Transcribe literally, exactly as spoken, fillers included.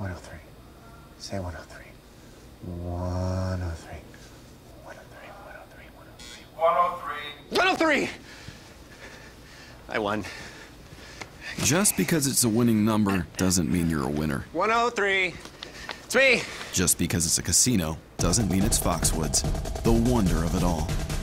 one oh three. Say one oh three. one oh three. one oh three, one oh three, one oh three. one oh three. one oh three! I won. Just because it's a winning number doesn't mean you're a winner. one oh three. It's me. Just because it's a casino doesn't mean it's Foxwoods, the wonder of it all.